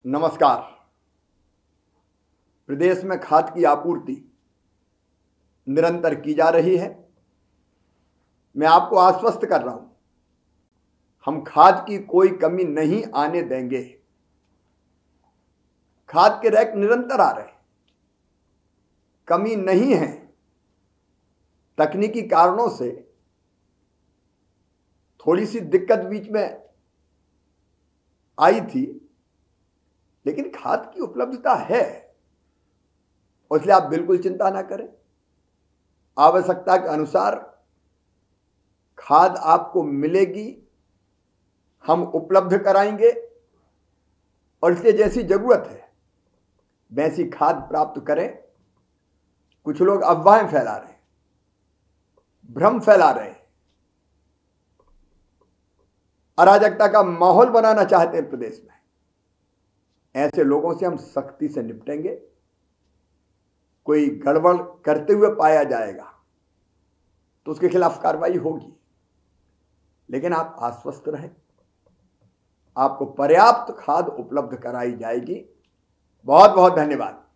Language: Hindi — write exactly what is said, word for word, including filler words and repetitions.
नमस्कार। प्रदेश में खाद की आपूर्ति निरंतर की जा रही है। मैं आपको आश्वस्त कर रहा हूं, हम खाद की कोई कमी नहीं आने देंगे। खाद के रैक निरंतर आ रहे हैं, कमी नहीं है। तकनीकी कारणों से थोड़ी सी दिक्कत बीच में आई थी, लेकिन खाद की उपलब्धता है और इसलिए आप बिल्कुल चिंता ना करें। आवश्यकता के अनुसार खाद आपको मिलेगी, हम उपलब्ध कराएंगे और इसलिए जैसी जरूरत है वैसी खाद प्राप्त करें। कुछ लोग अफवाहें फैला रहे हैं, भ्रम फैला रहे हैं, अराजकता का माहौल बनाना चाहते हैं प्रदेश में। ऐसे लोगों से हम सख्ती से निपटेंगे। कोई गड़बड़ करते हुए पाया जाएगा तो उसके खिलाफ कार्रवाई होगी, लेकिन आप आश्वस्त रहें, आपको पर्याप्त खाद उपलब्ध कराई जाएगी। बहुत बहुत धन्यवाद।